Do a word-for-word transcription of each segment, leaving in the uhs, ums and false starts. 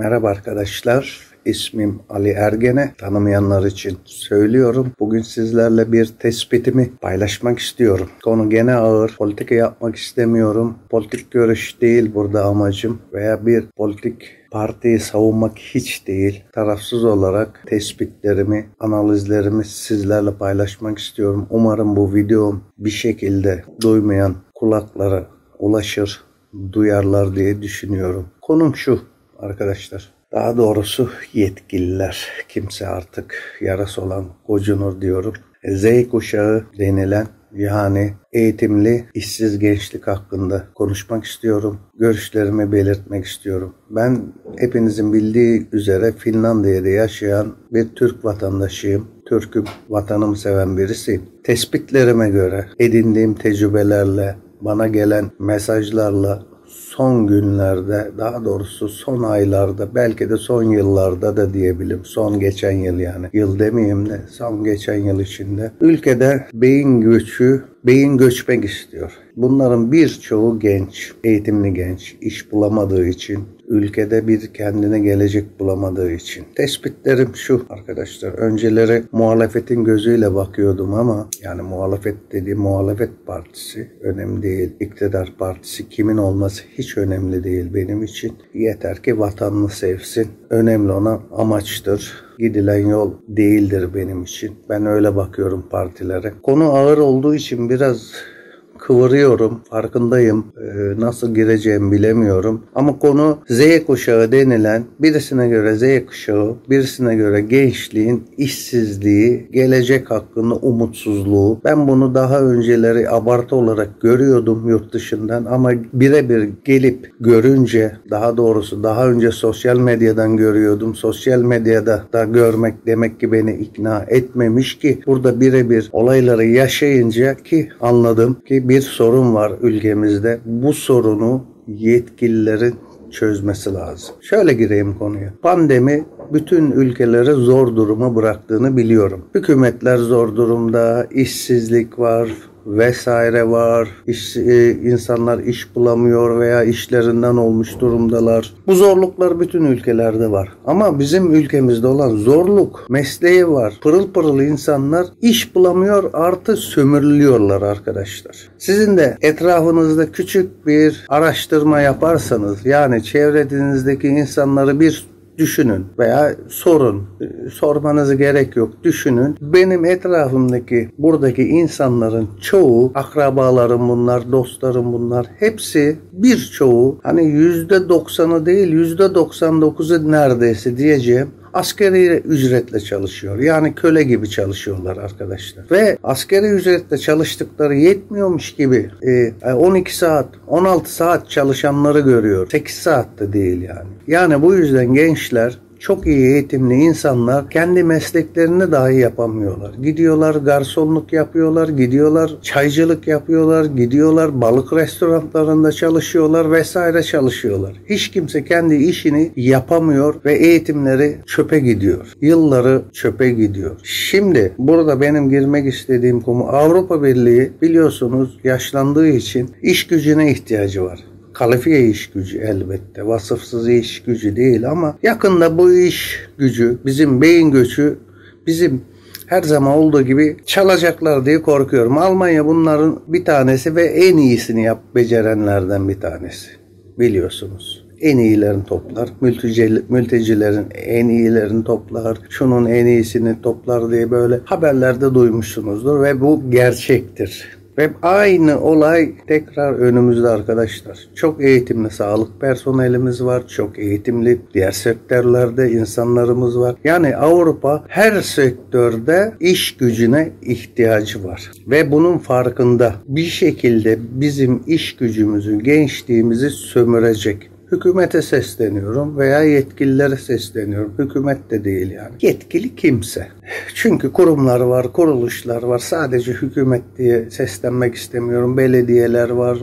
Merhaba arkadaşlar, ismim Ali Ergene. Tanımayanlar için söylüyorum. Bugün sizlerle bir tespitimi paylaşmak istiyorum. Konu gene ağır. Politika yapmak istemiyorum. Politik görüş değil burada amacım veya bir politik partiyi savunmak hiç değil. Tarafsız olarak tespitlerimi, analizlerimi sizlerle paylaşmak istiyorum. Umarım bu videom bir şekilde duymayan kulaklara ulaşır, duyarlar diye düşünüyorum. Konum şu arkadaşlar. Daha doğrusu yetkililer. Kimse artık yarası olan gocunur diyorum. Z kuşağı denilen yani eğitimli işsiz gençlik hakkında konuşmak istiyorum. Görüşlerimi belirtmek istiyorum. Ben hepinizin bildiği üzere Finlandiya'da yaşayan bir Türk vatandaşıyım. Türk'üm, vatanımı seven birisiyim. Tespitlerime göre, edindiğim tecrübelerle, bana gelen mesajlarla son günlerde, daha doğrusu son aylarda, belki de son yıllarda da diyebilirim. Son geçen yıl yani. Yıl demeyeyim de son geçen yıl içinde. Ülkede beyin göçü, beyin göçmek istiyor. Bunların birçoğu genç, eğitimli genç, iş bulamadığı için, ülkede bir kendine gelecek bulamadığı için. Tespitlerim şu arkadaşlar. Önceleri muhalefetin gözüyle bakıyordum ama yani muhalefet dediğim muhalefet partisi önemli değil. İktidar partisi kimin olması hiç önemli değil benim için. Yeter ki vatanını sevsin. Önemli olan amaçtır. Gidilen yol değildir benim için. Ben öyle bakıyorum partilere. Konu ağır olduğu için biraz kıvırıyorum, farkındayım. Ee, nasıl gireceğimi bilemiyorum. Ama konu Z kuşağı denilen, birisine göre Z kuşağı, birisine göre gençliğin işsizliği, gelecek hakkında umutsuzluğu. Ben bunu daha önceleri abartı olarak görüyordum yurt dışından ama birebir gelip görünce, daha doğrusu daha önce sosyal medyadan görüyordum. Sosyal medyada da görmek demek ki beni ikna etmemiş ki burada birebir olayları yaşayınca ki anladım ki bir sorun var ülkemizde. Bu sorunu yetkililerin çözmesi lazım. Şöyle gireyim konuya. Pandemi bütün ülkeleri zor duruma bıraktığını biliyorum. Hükümetler zor durumda, işsizlik var vesaire var. İş, e, insanlar iş bulamıyor veya işlerinden olmuş durumdalar. Bu zorluklar bütün ülkelerde var. Ama bizim ülkemizde olan zorluk, mesleği var. Pırıl pırıl insanlar iş bulamıyor, artı sömürülüyorlar arkadaşlar. Sizin de etrafınızda küçük bir araştırma yaparsanız, yani çevrenizdeki insanları bir düşünün veya sorun. Sormanıza gerek yok. Düşünün. Benim etrafımdaki buradaki insanların çoğu, akrabalarım bunlar, dostlarım bunlar. Hepsi birçoğu hani yüzde doksanı değil yüzde doksan dokuzu neredeyse diyeceğim. Askeri ücretle çalışıyor. Yani köle gibi çalışıyorlar arkadaşlar. Ve askeri ücretle çalıştıkları yetmiyormuş gibi on iki saat, on altı saat çalışanları görüyor. sekiz saat de değil yani. Yani bu yüzden gençler, çok iyi eğitimli insanlar kendi mesleklerini dahi yapamıyorlar. Gidiyorlar garsonluk yapıyorlar, gidiyorlar çaycılık yapıyorlar, gidiyorlar balık restoranlarında çalışıyorlar vesaire çalışıyorlar. Hiç kimse kendi işini yapamıyor ve eğitimleri çöpe gidiyor. Yılları çöpe gidiyor. Şimdi burada benim girmek istediğim konu Avrupa Birliği biliyorsunuz yaşlandığı için iş gücüne ihtiyacı var. Kalifiye iş gücü elbette. Vasıfsız iş gücü değil ama yakında bu iş gücü, bizim beyin göçü bizim her zaman olduğu gibi çalacaklar diye korkuyorum. Almanya bunların bir tanesi ve en iyisini yap becerenlerden bir tanesi. Biliyorsunuz. En iyilerini toplar. Mülteci, mültecilerin en iyilerini toplar. Şunun en iyisini toplar diye böyle haberlerde duymuşsunuzdur ve bu gerçektir. Ve aynı olay tekrar önümüzde arkadaşlar. Çok eğitimli sağlık personelimiz var. Çok eğitimli diğer sektörlerde insanlarımız var. Yani Avrupa her sektörde iş gücüne ihtiyacı var. Ve bunun farkında bir şekilde bizim iş gücümüzü, gençliğimizi sömürecek. Hükümete sesleniyorum veya yetkililere sesleniyorum. Hükümet de değil yani. Yetkili kimse. Çünkü kurumlar var, kuruluşlar var. Sadece hükümet diye seslenmek istemiyorum. Belediyeler var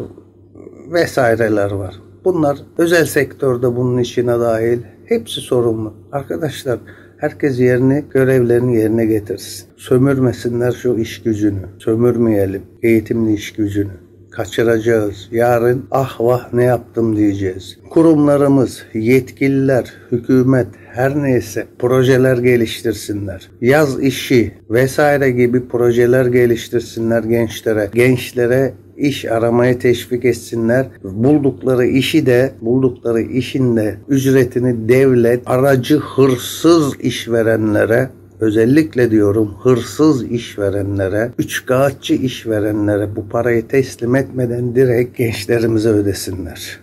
vesaireler var. Bunlar özel sektörde bunun içine dahil. Hepsi sorumlu. Arkadaşlar herkes yerini, görevlerini yerine getirsin. Sömürmesinler şu iş gücünü. Sömürmeyelim eğitimli iş gücünü. kaçıracağız. Yarın ah vah ne yaptım diyeceğiz. Kurumlarımız, yetkililer, hükümet her neyse projeler geliştirsinler. Yaz işi vesaire gibi projeler geliştirsinler gençlere. Gençlere iş aramaya teşvik etsinler. Buldukları işi de, buldukları işin de ücretini devlet aracı hırsız işverenlere, özellikle diyorum hırsız işverenlere, üçkağıtçı işverenlere bu parayı teslim etmeden direkt gençlerimize ödesinler.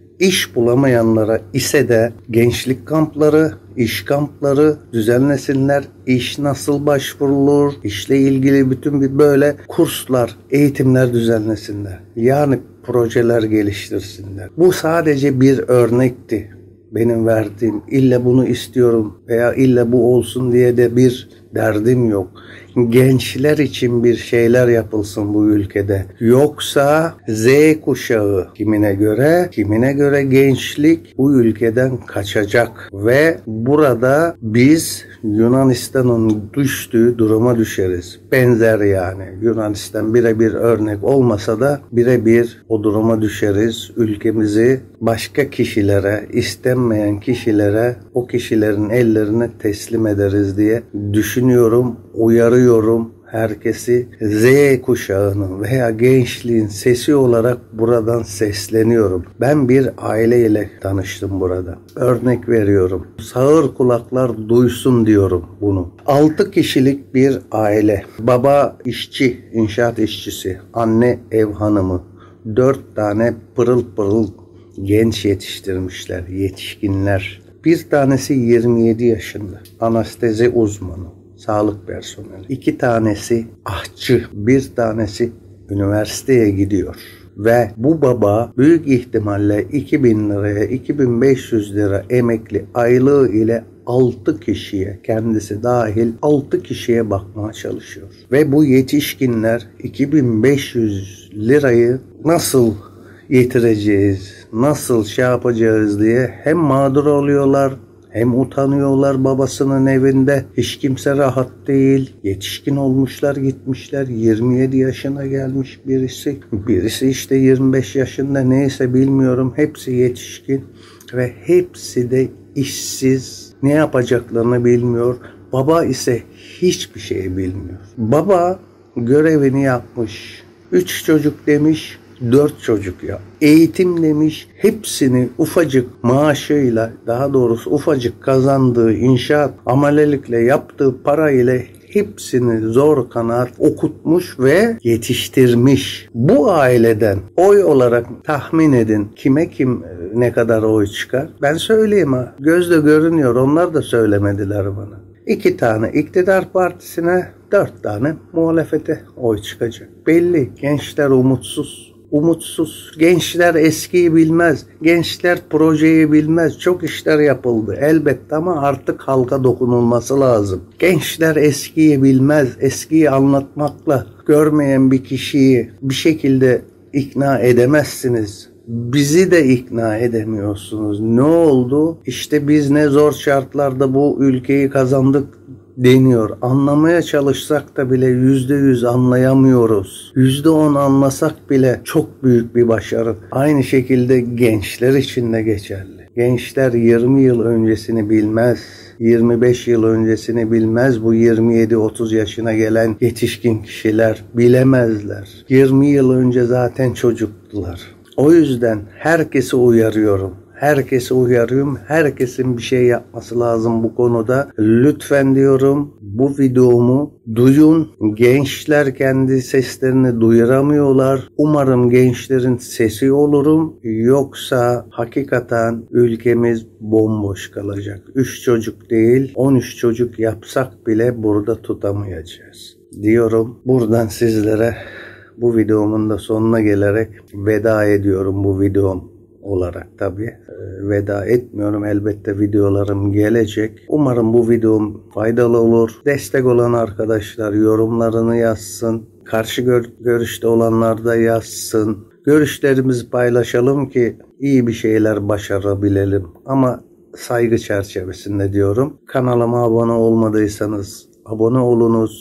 İş bulamayanlara ise de gençlik kampları, iş kampları düzenlesinler. İş nasıl başvurulur, işle ilgili bütün bir böyle kurslar, eğitimler düzenlesinler. Yani projeler geliştirsinler. Bu sadece bir örnekti. Benim verdiğim, illa bunu istiyorum veya illa bu olsun diye de bir derdim yok. Gençler için bir şeyler yapılsın bu ülkede. Yoksa Z kuşağı kimine göre, kimine göre gençlik bu ülkeden kaçacak. Ve burada biz Yunanistan'ın düştüğü duruma düşeriz. Benzer yani. Yunanistan birebir örnek olmasa da birebir o duruma düşeriz. Ülkemizi başka kişilere, istenmeyen kişilere, o kişilerin ellerine teslim ederiz diye düşünüyorum, uyarıyorum. Herkesi Z kuşağının veya gençliğin sesi olarak buradan sesleniyorum. Ben bir aileyle tanıştım burada. Örnek veriyorum. Sağır kulaklar duysun diyorum bunu. altı kişilik bir aile. Baba işçi, inşaat işçisi. Anne ev hanımı. dört tane pırıl pırıl genç yetiştirmişler, yetişkinler. Bir tanesi yirmi yedi yaşında. Anestezi uzmanı. Sağlık personeli. İki tanesi aşçı, bir tanesi üniversiteye gidiyor. Ve bu baba büyük ihtimalle iki bin liraya, iki bin beş yüz lira emekli aylığı ile altı kişiye, kendisi dahil altı kişiye bakmaya çalışıyor. Ve bu yetişkinler iki bin beş yüz lirayı nasıl yetireceğiz, nasıl şey yapacağız diye hem mağdur oluyorlar, hem utanıyorlar babasının evinde. Hiç kimse rahat değil. Yetişkin olmuşlar gitmişler. yirmi yedi yaşına gelmiş birisi. Birisi işte yirmi beş yaşında, neyse bilmiyorum. Hepsi yetişkin ve hepsi de işsiz. Ne yapacaklarını bilmiyor. Baba ise hiçbir şey bilmiyor. Baba görevini yapmış. Üç çocuk demiş. Dört çocuk ya. Eğitim demiş, hepsini ufacık maaşıyla, daha doğrusu ufacık kazandığı inşaat amelelikle yaptığı parayla hepsini zor kanaat okutmuş ve yetiştirmiş. Bu aileden oy olarak tahmin edin kime kim ne kadar oy çıkar? Ben söyleyeyim ha. Gözle görünüyor. Onlar da söylemediler bana. İki tane iktidar partisine, dört tane muhalefete oy çıkacak. Belli. Gençler umutsuz. Umutsuz. Gençler eskiyi bilmez. Gençler projeyi bilmez. Çok işler yapıldı elbette ama artık halka dokunulması lazım. Gençler eskiyi bilmez. Eskiyi anlatmakla görmeyen bir kişiyi bir şekilde ikna edemezsiniz. Bizi de ikna edemiyorsunuz. Ne oldu? İşte biz ne zor şartlarda bu ülkeyi kazandık deniyor. Anlamaya çalışsak da bile yüzde yüz anlayamıyoruz. Yüzde on anlasak bile çok büyük bir başarı. Aynı şekilde gençler için de geçerli. Gençler yirmi yıl öncesini bilmez. yirmi beş yıl öncesini bilmez. Bu yirmi yedi otuz yaşına gelen yetişkin kişiler bilemezler. yirmi yıl önce zaten çocuktular. O yüzden herkesi uyarıyorum. Herkesi uyarıyorum. Herkesin bir şey yapması lazım bu konuda. Lütfen diyorum, bu videomu duyun. Gençler kendi seslerini duyuramıyorlar. Umarım gençlerin sesi olurum. Yoksa hakikaten ülkemiz bomboş kalacak. üç çocuk değil, on üç çocuk yapsak bile burada tutamayacağız diyorum. Buradan sizlere bu videomun da sonuna gelerek veda ediyorum bu videom olarak tabii. Veda etmiyorum. Elbette videolarım gelecek. Umarım bu videom faydalı olur. Destek olan arkadaşlar yorumlarını yazsın. Karşı gör görüşte olanlar da yazsın. Görüşlerimizi paylaşalım ki iyi bir şeyler başarabilelim. Ama saygı çerçevesinde diyorum. Kanalıma abone olmadıysanız abone olunuz.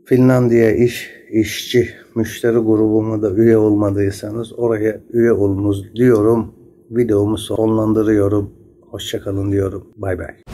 Finlandiya iş, işçi, müşteri grubuma da üye olmadıysanız oraya üye olunuz diyorum. Videomu sonlandırıyorum. Hoşça kalın diyorum. Bay bay.